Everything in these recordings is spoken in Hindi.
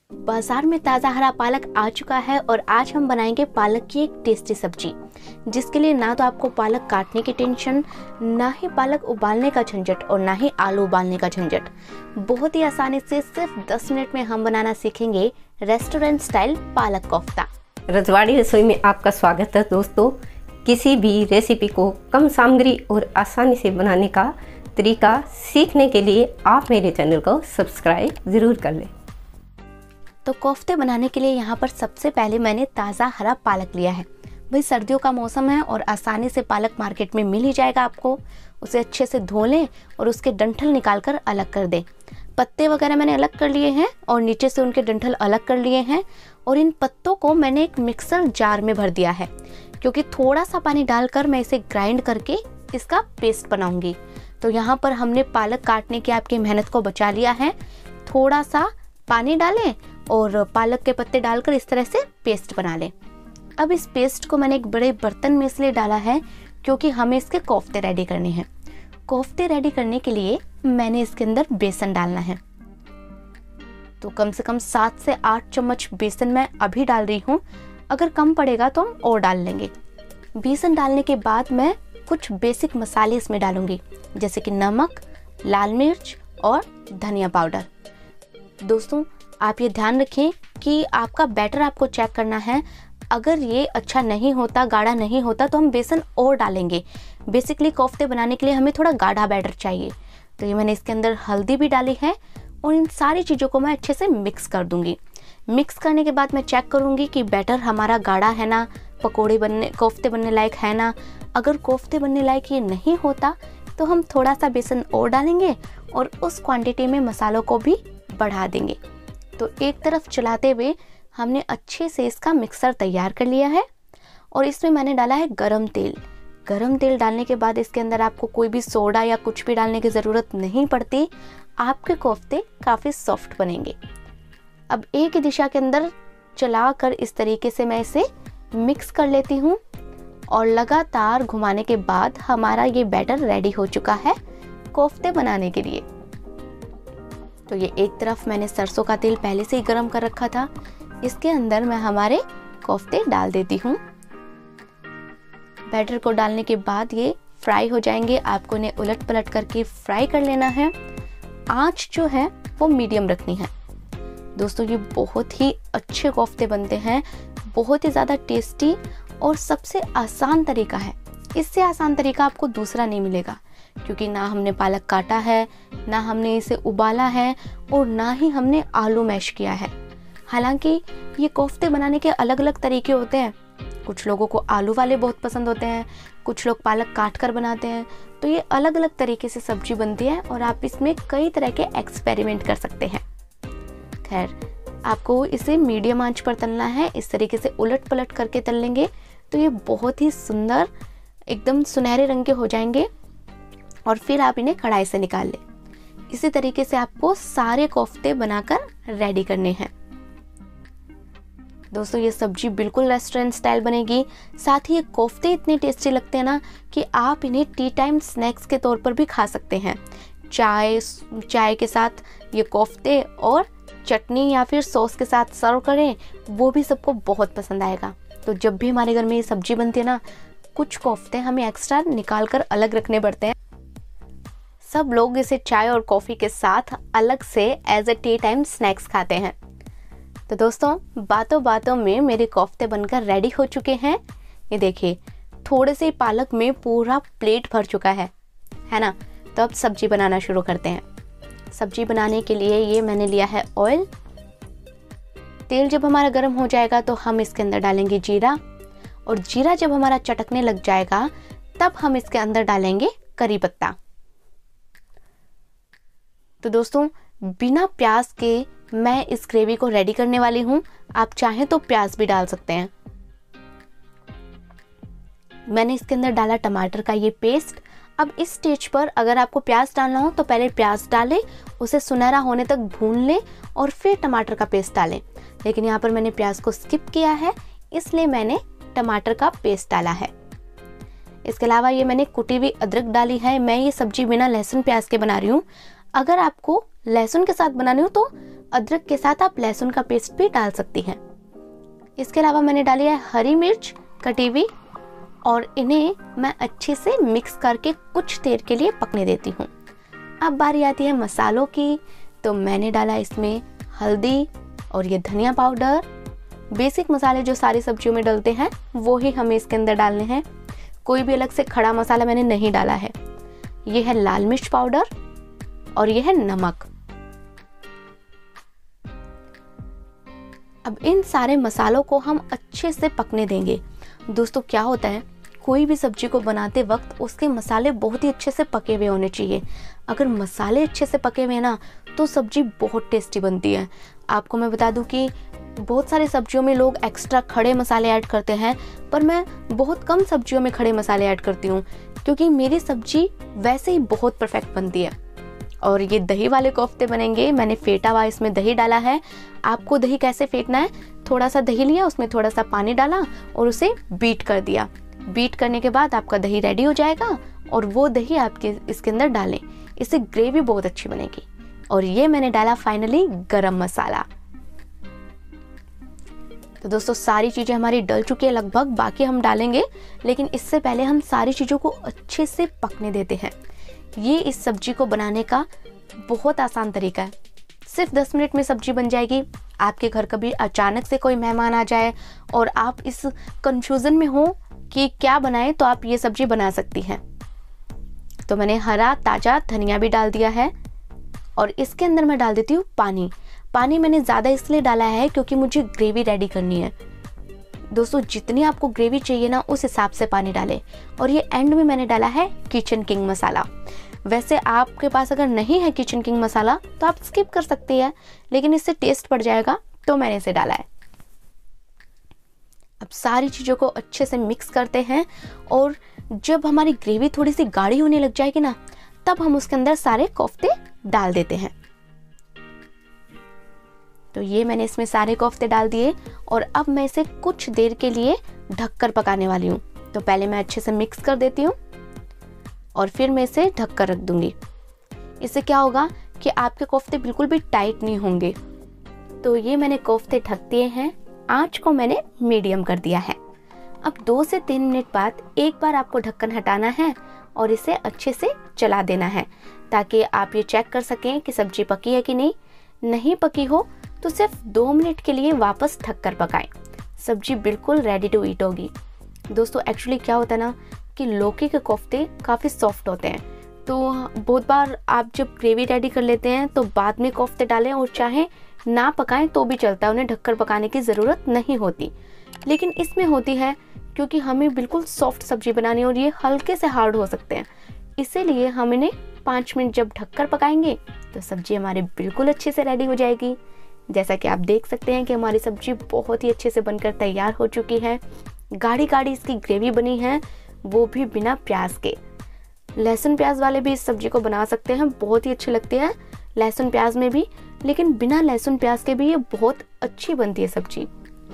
बाजार में ताज़ा हरा पालक आ चुका है और आज हम बनाएंगे पालक की एक टेस्टी सब्जी, जिसके लिए ना तो आपको पालक काटने की टेंशन, ना ही पालक उबालने का झंझट और ना ही आलू उबालने का झंझट। बहुत ही आसानी से सिर्फ 10 मिनट में हम बनाना सीखेंगे रेस्टोरेंट स्टाइल पालक कोफ्ता। रजवाड़ी रसोई में आपका स्वागत है दोस्तों। किसी भी रेसिपी को कम सामग्री और आसानी से बनाने का तरीका सीखने के लिए आप मेरे चैनल को सब्सक्राइब ज़रूर कर लें। तो कोफ्ते बनाने के लिए यहाँ पर सबसे पहले मैंने ताज़ा हरा पालक लिया है। भाई सर्दियों का मौसम है और आसानी से पालक मार्केट में मिल ही जाएगा आपको। उसे अच्छे से धो लें और उसके डंठल निकाल कर अलग कर दें। पत्ते वगैरह मैंने अलग कर लिए हैं और नीचे से उनके डंठल अलग कर लिए हैं और इन पत्तों को मैंने एक मिक्सर जार में भर दिया है, क्योंकि थोड़ा सा पानी डालकर मैं इसे ग्राइंड करके इसका पेस्ट बनाऊंगी। तो यहाँ पर हमने पालक काटने की आपकी मेहनत को बचा लिया है। थोड़ा सा पानी डालें और पालक के पत्ते डालकर इस तरह से पेस्ट बना लें। अब इस पेस्ट को मैंने एक बड़े बर्तन में इसलिए डाला है क्योंकि हमें इसके कोफ्ते रेडी करने हैं। कोफ्ते रेडी करने के लिए मैंने इसके अंदर बेसन डालना है। तो कम से कम 7 से 8 चम्मच बेसन मैं अभी डाल रही हूँ। अगर कम पड़ेगा तो हम और डाल लेंगे। बेसन डालने के बाद मैं कुछ बेसिक मसाले इसमें डालूंगी, जैसे कि नमक, लाल मिर्च और धनिया पाउडर। दोस्तों आप ये ध्यान रखें कि आपका बैटर आपको चेक करना है। अगर ये अच्छा नहीं होता, गाढ़ा नहीं होता, तो हम बेसन और डालेंगे। बेसिकली कोफ्ते बनाने के लिए हमें थोड़ा गाढ़ा बैटर चाहिए। तो ये मैंने इसके अंदर हल्दी भी डाली है और इन सारी चीज़ों को मैं अच्छे से मिक्स कर दूंगी। मिक्स करने के बाद मैं चेक करूंगी कि बैटर हमारा गाढ़ा है ना, कोफ्ते बनने लायक है ना। अगर कोफ्ते बनने लायक ये नहीं होता तो हम थोड़ा सा बेसन और डालेंगे और उस क्वांटिटी में मसालों को भी बढ़ा देंगे। तो एक तरफ चलाते हुए हमने अच्छे से इसका मिक्सर तैयार कर लिया है और इसमें मैंने डाला है गरम तेल। गरम तेल डालने के बाद इसके अंदर आपको कोई भी सोडा या कुछ भी डालने की ज़रूरत नहीं पड़ती। आपके कोफ्ते काफ़ी सॉफ्ट बनेंगे। अब एक ही दिशा के अंदर चलाकर इस तरीके से मैं इसे मिक्स कर लेती हूँ और लगातार घुमाने के बाद हमारा ये बैटर रेडी हो चुका है कोफ्ते बनाने के लिए। तो ये एक तरफ मैंने सरसों का तेल पहले से ही गर्म कर रखा था। इसके अंदर मैं हमारे कोफ्ते डाल देती हूँ। बैटर को डालने के बाद ये फ्राई हो जाएंगे। आपको इन्हें उलट पलट करके फ्राई कर लेना है। आंच जो है वो मीडियम रखनी है। दोस्तों ये बहुत ही अच्छे कोफ्ते बनते हैं, बहुत ही ज़्यादा टेस्टी और सबसे आसान तरीका है। इससे आसान तरीका आपको दूसरा नहीं मिलेगा, क्योंकि ना हमने पालक काटा है, ना हमने इसे उबाला है और ना ही हमने आलू मैश किया है। हालांकि ये कोफ्ते बनाने के अलग अलग तरीके होते हैं। कुछ लोगों को आलू वाले बहुत पसंद होते हैं, कुछ लोग पालक काट कर बनाते हैं। तो ये अलग अलग तरीके से सब्जी बनती है और आप इसमें कई तरह के एक्सपेरिमेंट कर सकते हैं। खैर, आपको इसे मीडियम आंच पर तलना है। इस तरीके से उलट पलट करके तल लेंगे तो ये बहुत ही सुंदर, एकदम सुनहरे रंग के हो जाएंगे और फिर आप इन्हें कढ़ाई से निकाल लें। इसी तरीके से आपको सारे कोफ्ते बनाकर रेडी करने हैं। दोस्तों ये सब्जी बिल्कुल रेस्टोरेंट स्टाइल बनेगी। साथ ही ये कोफ्ते इतने टेस्टी लगते हैं ना कि आप इन्हें टी टाइम स्नैक्स के तौर पर भी खा सकते हैं। चाय के साथ ये कोफ्ते और चटनी या फिर सॉस के साथ सर्व करें, वो भी सबको बहुत पसंद आएगा। तो जब भी हमारे घर में ये सब्जी बनती है ना, कुछ कोफ्ते हमें एक्स्ट्रा निकाल कर अलग रखने पड़ते हैं। सब लोग इसे चाय और कॉफ़ी के साथ अलग से as a tea time snacks खाते हैं। तो दोस्तों बातों बातों में मेरे कोफ्ते बनकर रेडी हो चुके हैं। ये देखिए, थोड़े से पालक में पूरा प्लेट भर चुका है ना। तो अब सब्जी बनाना शुरू करते हैं। सब्जी बनाने के लिए ये मैंने लिया है ऑयल। तेल जब हमारा गर्म हो जाएगा तो हम इसके अंदर डालेंगे जीरा, और जीरा जब हमारा चटकने लग जाएगा तब हम इसके अंदर डालेंगे करी पत्ता। तो दोस्तों बिना प्याज के मैं इस ग्रेवी को रेडी करने वाली हूँ। आप चाहें तो प्याज भी डाल सकते हैं। मैंने इसके अंदर डाला टमाटर का ये पेस्ट। अब इस स्टेज पर अगर आपको प्याज डालना हो तो पहले प्याज डालें, उसे सुनहरा होने तक भून लें और फिर टमाटर का पेस्ट डालें। लेकिन यहाँ पर मैंने प्याज को स्किप किया है, इसलिए मैंने टमाटर का पेस्ट डाला है। इसके अलावा ये मैंने कुटी हुई अदरक डाली है। मैं ये सब्जी बिना लहसुन प्याज के बना रही हूँ। अगर आपको लहसुन के साथ बनानी हो तो अदरक के साथ आप लहसुन का पेस्ट भी डाल सकती हैं। इसके अलावा मैंने डाली है हरी मिर्च कटी हुई और इन्हें मैं अच्छे से मिक्स करके कुछ देर के लिए पकने देती हूँ। अब बारी आती है मसालों की, तो मैंने डाला इसमें हल्दी और ये धनिया पाउडर। बेसिक मसाले जो सारी सब्जियों में डलते हैं वो ही हमें इसके अंदर डालने हैं। कोई भी अलग से खड़ा मसाला मैंने नहीं डाला है। ये है लाल मिर्च पाउडर और ये है नमक। अब इन सारे मसालों को हम अच्छे से पकने देंगे। दोस्तों क्या होता है, कोई भी सब्जी को बनाते वक्त उसके मसाले बहुत ही अच्छे से पके हुए होने चाहिए। अगर मसाले अच्छे से पके हुए ना तो सब्जी बहुत टेस्टी बनती है। आपको मैं बता दूं कि बहुत सारी सब्जियों में लोग एक्स्ट्रा खड़े मसाले ऐड करते हैं, पर मैं बहुत कम सब्जियों में खड़े मसाले ऐड करती हूँ क्योंकि मेरी सब्जी वैसे ही बहुत परफेक्ट बनती है। और ये दही वाले कोफ्ते बनेंगे। मैंने फेटा हुआ इसमें दही डाला है। आपको दही कैसे फेंटना है, थोड़ा सा दही लिया, उसमें थोड़ा सा पानी डाला और उसे बीट कर दिया। बीट करने के बाद आपका दही रेडी हो जाएगा और वो दही आपके इसके अंदर डालें। इससे ग्रेवी बहुत अच्छी बनेगी। और ये मैंने डाला फाइनली गरम मसाला। तो दोस्तों सारी चीज़ें हमारी डल चुकी है लगभग, बाकी हम डालेंगे, लेकिन इससे पहले हम सारी चीज़ों को अच्छे से पकने देते हैं। ये इस सब्जी को बनाने का बहुत आसान तरीका है। सिर्फ 10 मिनट में सब्जी बन जाएगी। आपके घर कभी अचानक से कोई मेहमान आ जाए और आप इस कंफ्यूजन में हो कि क्या बनाएं, तो आप ये सब्जी बना सकती हैं। तो मैंने हरा ताज़ा धनिया भी डाल दिया है और इसके अंदर मैं डाल देती हूँ पानी। पानी मैंने ज़्यादा इसलिए डाला है क्योंकि मुझे ग्रेवी रेडी करनी है। दोस्तों जितनी आपको ग्रेवी चाहिए ना उस हिसाब से पानी डालें। और ये एंड में मैंने डाला है किचन किंग मसाला। वैसे आपके पास अगर नहीं है किचन किंग मसाला तो आप स्किप कर सकते हैं, लेकिन इससे टेस्ट बढ़ जाएगा, तो मैंने इसे डाला है। अब सारी चीज़ों को अच्छे से मिक्स करते हैं और जब हमारी ग्रेवी थोड़ी सी गाढ़ी होने लग जाएगी ना, तब हम उसके अंदर सारे कोफ्ते डाल देते हैं। तो ये मैंने इसमें सारे कोफ्ते डाल दिए और अब मैं इसे कुछ देर के लिए ढककर पकाने वाली हूँ। तो पहले मैं अच्छे से मिक्स कर देती हूँ और फिर मैं इसे ढककर रख दूंगी। इससे क्या होगा कि आपके कोफ्ते बिल्कुल भी टाइट नहीं होंगे। तो ये मैंने कोफ्ते ढक दिए हैं। आंच को मैंने मीडियम कर दिया है। अब 2 से 3 मिनट बाद एक बार आपको ढक्कन हटाना है और इसे अच्छे से चला देना है, ताकि आप ये चेक कर सकें कि सब्जी पकी है कि नहीं। नहीं पकी हो तो सिर्फ 2 मिनट के लिए वापस ढककर पकाएं। सब्जी बिल्कुल रेडी टू ईट होगी। दोस्तों एक्चुअली क्या होता है ना कि लौकी के कोफ्ते काफ़ी सॉफ्ट होते हैं, तो बहुत बार आप जब ग्रेवी रेडी कर लेते हैं तो बाद में कोफ्ते डालें और चाहे ना पकाएं तो भी चलता है, उन्हें ढककर पकाने की ज़रूरत नहीं होती। लेकिन इसमें होती है क्योंकि हमें बिल्कुल सॉफ्ट सब्जी बनानी है और ये हल्के से हार्ड हो सकते हैं। इसीलिए हम इन्हें 5 मिनट जब ढककर पकाएंगे तो सब्जी हमारी बिल्कुल अच्छे से रेडी हो जाएगी। जैसा कि आप देख सकते हैं कि हमारी सब्जी बहुत ही अच्छे से बनकर तैयार हो चुकी है। गाढ़ी गाढ़ी इसकी ग्रेवी बनी है, वो भी बिना प्याज के। लहसुन प्याज वाले भी इस सब्जी को बना सकते हैं, बहुत ही अच्छे लगते हैं लहसुन प्याज में भी, लेकिन बिना लहसुन प्याज के भी ये बहुत अच्छी बनती है सब्जी।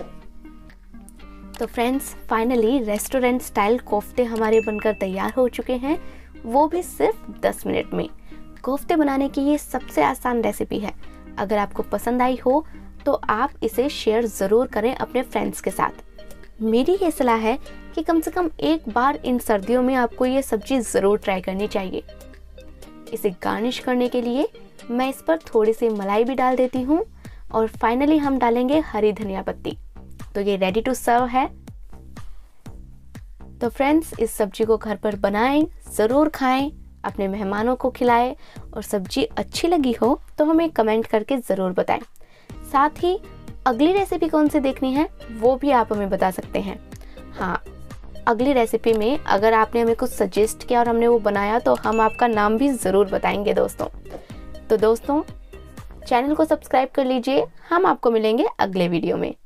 तो फ्रेंड्स फाइनली रेस्टोरेंट स्टाइल कोफ्ते हमारे बनकर तैयार हो चुके हैं, वो भी सिर्फ 10 मिनट में। कोफ्ते बनाने की ये सबसे आसान रेसिपी है। अगर आपको पसंद आई हो तो आप इसे शेयर ज़रूर करें अपने फ्रेंड्स के साथ। मेरी ये सलाह है कि कम से कम एक बार इन सर्दियों में आपको ये सब्जी ज़रूर ट्राई करनी चाहिए। इसे गार्निश करने के लिए मैं इस पर थोड़ी सी मलाई भी डाल देती हूँ और फाइनली हम डालेंगे हरी धनिया पत्ती। तो ये रेडी टू सर्व है। तो फ्रेंड्स इस सब्जी को घर पर बनाएं, ज़रूर खाएं, अपने मेहमानों को खिलाएं और सब्जी अच्छी लगी हो तो हमें कमेंट करके ज़रूर बताएं। साथ ही अगली रेसिपी कौन सी देखनी है वो भी आप हमें बता सकते हैं। हाँ, अगली रेसिपी में अगर आपने हमें कुछ सजेस्ट किया और हमने वो बनाया तो हम आपका नाम भी ज़रूर बताएंगे दोस्तों। तो दोस्तों चैनल को सब्सक्राइब कर लीजिए। हम आपको मिलेंगे अगले वीडियो में।